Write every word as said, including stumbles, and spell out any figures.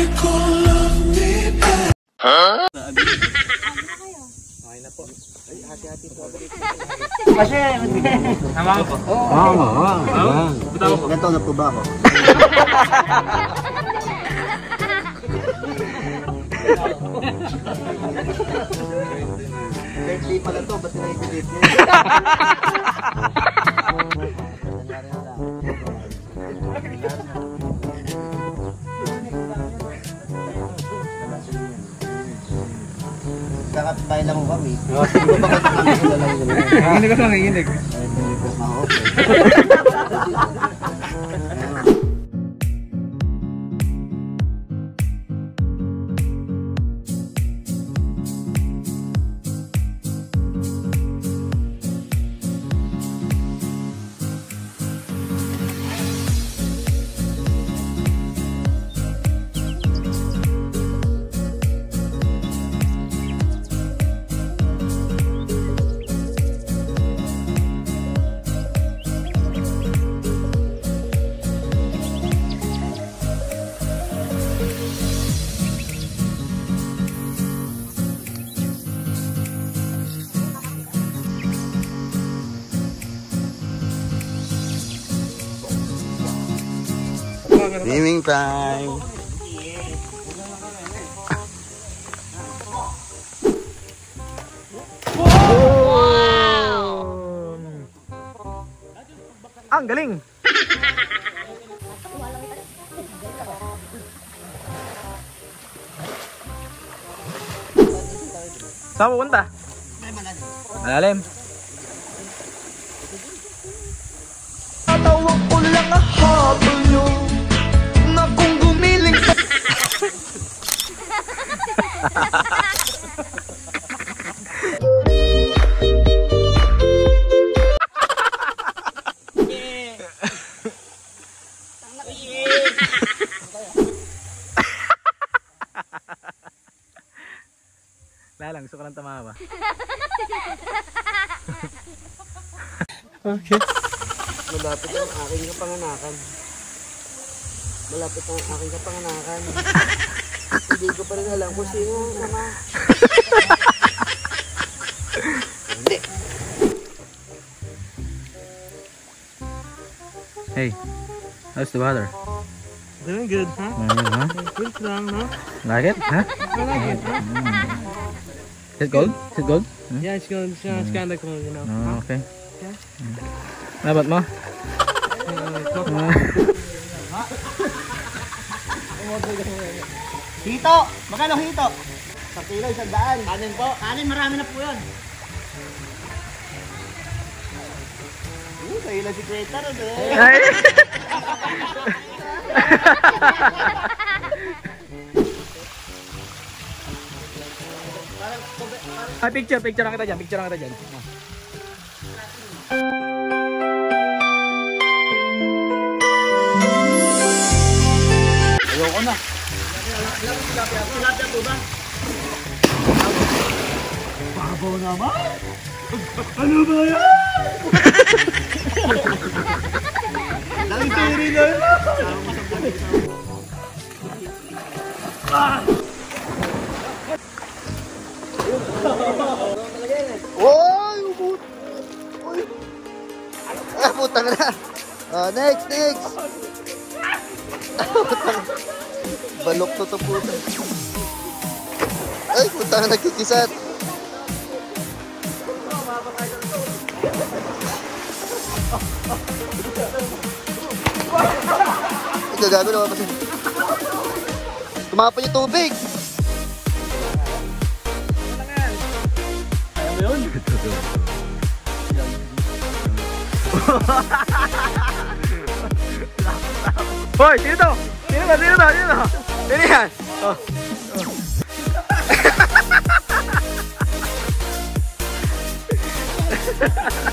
Huh? Okay na po. Ay, hati-hati po. Kasi, tama ko po. Oo, oo. Bitaw ko. Ganito na po ba ako? Birthday pala to, ba't na-delete niya? Kakapit tayo lang mo kami. Hindi ba bakit kami sila lang yun? Hindi ko lang iinig. Ay, hindi ko ma-okay. Swimming time. Wow! Ang galing. Saan pupunta? Malalim. Tatawag ko lang ang habol nyo na kung gumiling sa... Lalang, gusto ko lang tamawa. Okay. Malapit ang aking kapanganakan. Malapit ang aking kapanganakan. Hindi ko pa rin alam kung sino ang ama. Hindi. Hey, how's the weather? Doing good, huh? Mm, huh? Good lang, no? Like it? Huh? I like it, huh? Mm. Is it gold? Is it gold? Hmm? Yeah, it's good. It's, uh, it's kind of cool, you know. Oh, okay. Yeah. Mm. Nabat mo? Uh, Hito! Magkano hito? Sa kilo, isang daan. Kanin po. Kanin, marami na po yun. Uh, kayo lang si Creator, eh. Ay! Ah, picture, picture lang kita dyan, picture lang kita dyan. Ayoko na. Babaw naman! Ano ba yan? Nangitiri na yun! Ah! Oy! Ubut! Oy! Ah, putang na! Uh, next, next! Putang! Balok to to putang! Ay, putang na nagkikisat! Gagago naman kasi. Tumapon yung tubig! Ayaw mo yun? Hoy, sino to? Sino to? Sino to? Sino to? Sino yan? Oh. Oh.